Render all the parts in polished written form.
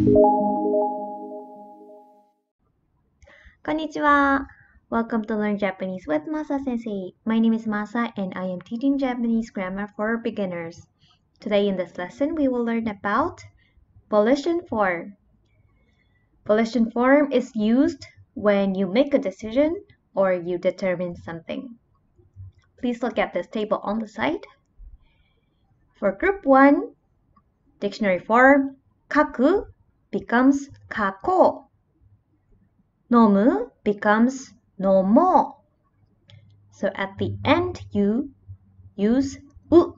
Konnichiwa. Welcome to Learn Japanese with Masa Sensei. My name is Masa and I am teaching Japanese grammar for beginners. Today in this lesson, we will learn about volition form. Volition form is used when you make a decision or you determine something. Please look at this table on the side. For group 1, dictionary form, kaku becomes kako. Nomu becomes nomo. So at the end, you use u.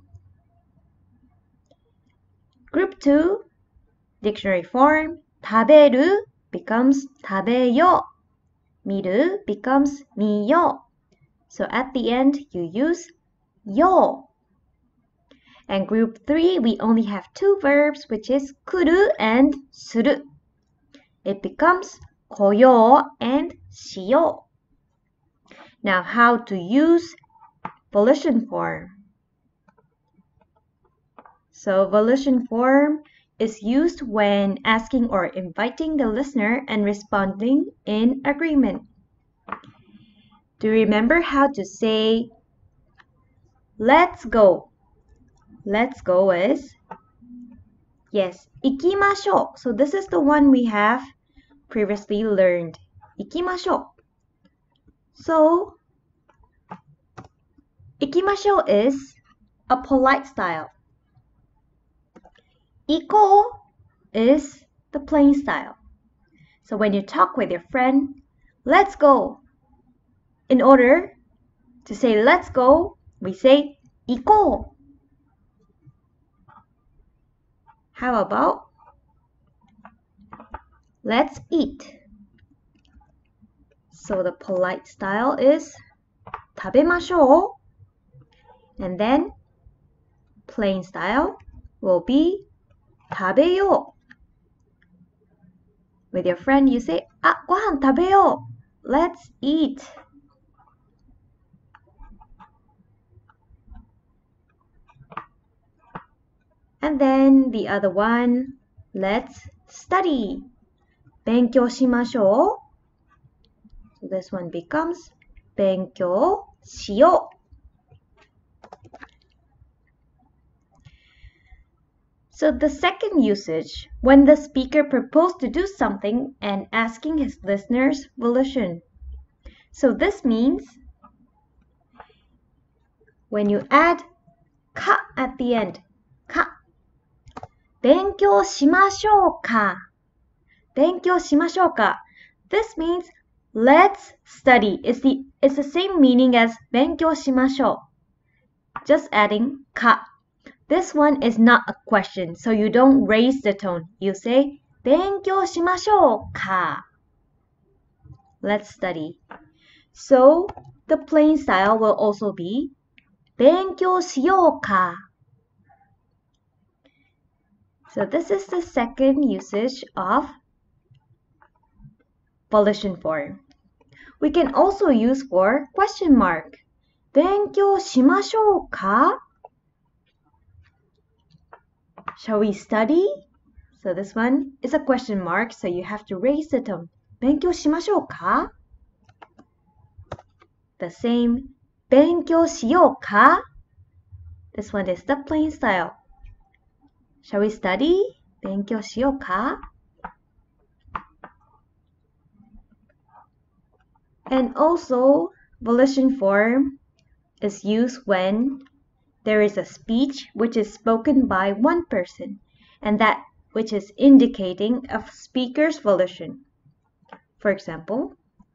Group 2, dictionary form, taberu becomes tabeyo. Miru becomes miyo. So at the end, you use yo. And group 3, we only have 2 verbs, which is kuru and suru. It becomes koyo and shio. Now, how to use volition form. So, volition form is used when asking or inviting the listener and responding in agreement. Do you remember how to say, let's go? Let's go is, yes, ikimashou. So this is the one we have previously learned. Ikimashou. So, ikimashou is a polite style. Iko is the plain style. So when you talk with your friend, let's go. In order to say let's go, we say iko. How about let's eat? So the polite style is tabemashou. And then plain style will be tabeyo. With your friend, you say, gohan tabeyo. Let's eat. And then the other one, let's study. 勉強しましょう. So this one becomes 勉強しよう. So the second usage, when the speaker proposed to do something and asking his listeners' volition. So this means when you add ka at the end, ka. 勉強しましょうか. 勉強しましょうか. This means let's study. It's the same meaning as 勉強しましょう. Just adding ka. This one is not a question, so you don't raise the tone. You say 勉強しましょうか. Let's study. So the plain style will also be 勉強しようか. So this is the second usage of volition form. We can also use for question mark. 勉強しましょうか? Shall we study? So this one is a question mark, so you have to raise the tone. 勉強しましょうか? The same. 勉強しようか? This one is the plain style. Shall we study? 勉強しようか? And also, volition form is used when there is a speech which is spoken by one person, and that which is indicating a speaker's volition. For example,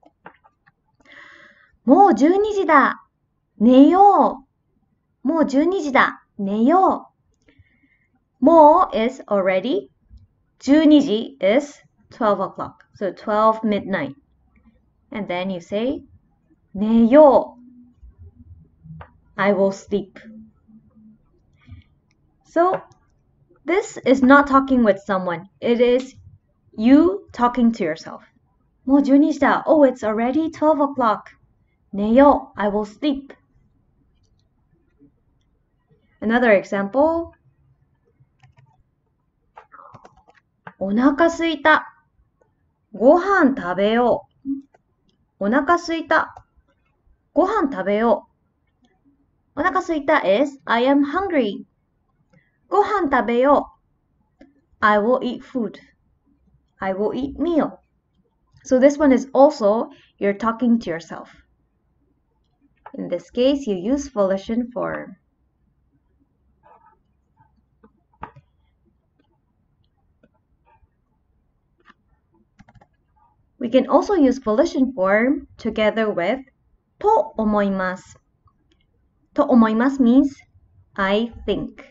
もう12時だ。寝よう。もう12時だ。寝よう。もう is already. 12時 is 12 o'clock. So 12 midnight. And then you say, 寝よう. I will sleep. So this is not talking with someone. It is you talking to yourself. もう12時だ. Oh, it's already 12 o'clock. 寝よう. I will sleep. Another example. お腹すいた。ご飯食べよう。お腹すいた。ご飯食べよう。お腹すいた is I am hungry. ご飯食べよう。I will eat food. I will eat meal. So this one is also you're talking to yourself. In this case, you use volition form. We can also use volition form together with と思います。と思います means I think.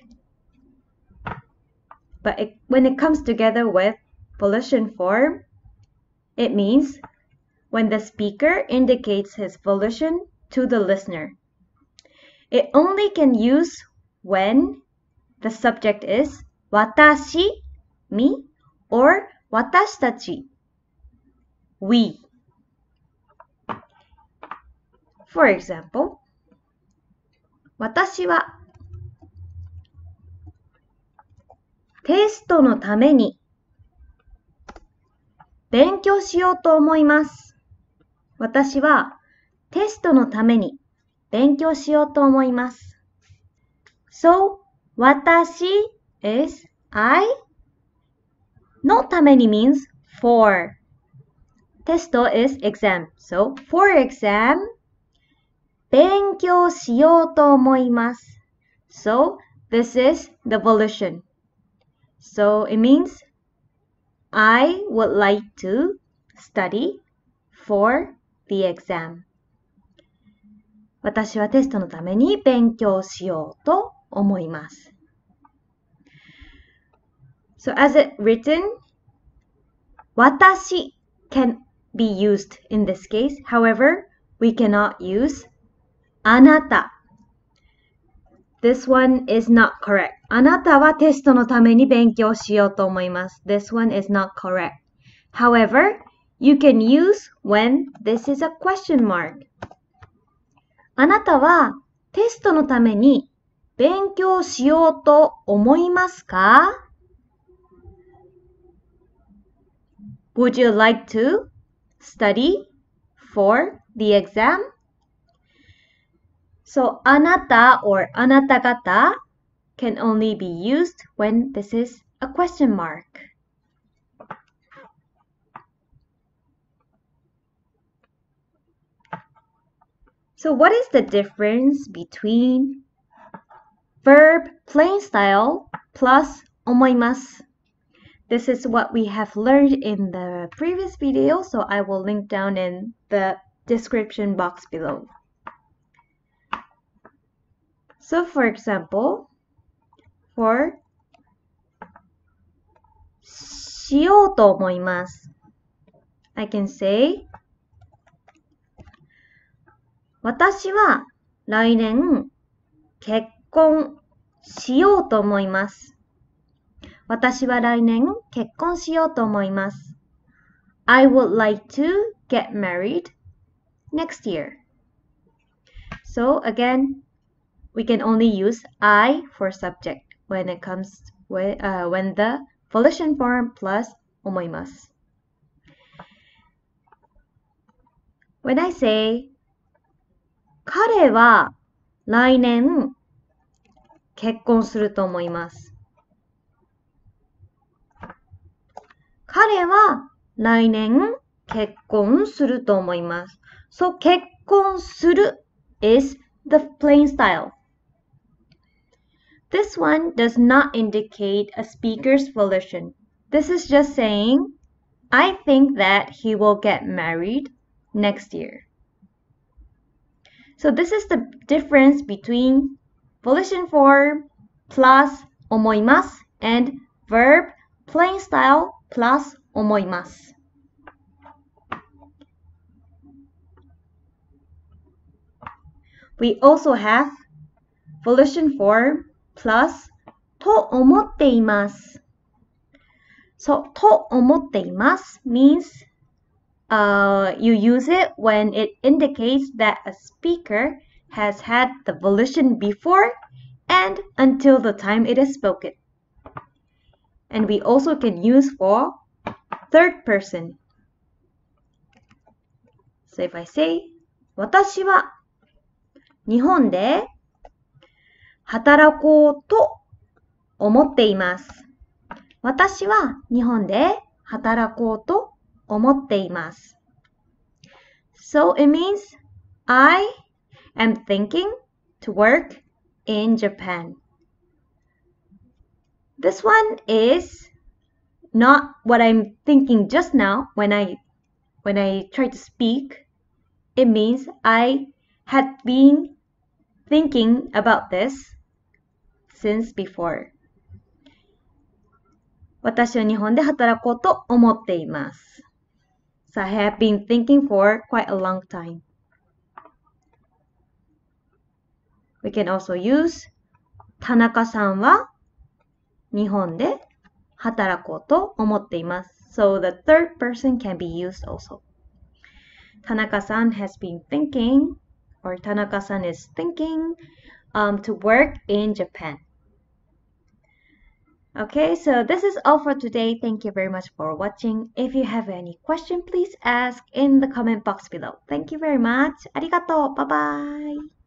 But when it comes together with volition form, it means when the speaker indicates his volition to the listener. It only can use when the subject is 私, me, or 私たち, we. For example, 私はテストのために勉強しようと思います。私はテストのために勉強しようと思います。So, 私 is I. のために means for. テスト is exam. So, for exam, 勉強しようと思います。So, this is the volition. So, it means I would like to study for the exam. 私はテストのために勉強しようと思います。So as it written, 私 can be used in this case. However, we cannot use あなた. This one is not correct. あなたはテストのために勉強しようと思います。This one is not correct. However, you can use when this is a question mark. あなたはテストのために勉強しようと思いますか? Would you like to study for the exam? So, あなた or あなた方 can only be used when this is a question mark. So what is the difference between verb plain style plus 思います? This is what we have learned in the previous video, so I will link down in the description box below. So for example, for しようと思います I can say 私は来年結婚しようと思います。私は来年結婚しようと思います。I would like to get married next year. So again, we can only use I for subject when it comes with when the volition form plus 思います。When I say 彼は来年結婚すると思います。彼は来年結婚すると思います。So 結婚する is the plain style. This one does not indicate a speaker's volition. This is just saying, I think that he will get married next year. So this is the difference between volition form plus 思います and verb plain style plus 思います. We also have volition form plus と思っています. So と思っています means you use it when it indicates that a speaker has had the volition before and until the time it is spoken. And we also can use for third person. So if I say, 私は日本で働こうと思っています。私は日本で働こうと思っています。So it means I am thinking to work in Japan. This one is not what I'm thinking just now when I try to speak. It means I had been thinking about this since before. 私は日本で働こうと思っています。So I have been thinking for quite a long time. We can also use 田中さんは日本で働こうと思っています。So the third person can be used also. 田中さん has been thinking, or 田中さん is thinking to work in Japan. Okay, so this is all for today. Thank you very much for watching. If you have any question, please ask in the comment box below. Thank you very much. ありがとう。Bye bye.